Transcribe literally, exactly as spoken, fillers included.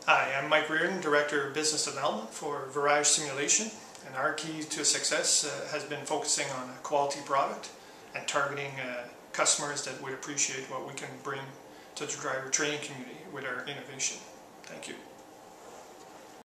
Hi, I'm Mike Reardon, Director of Business Development for Virage Simulation, and our key to success uh, has been focusing on a quality product and targeting uh, customers that would appreciate what we can bring to the driver training community with our innovation. Thank you.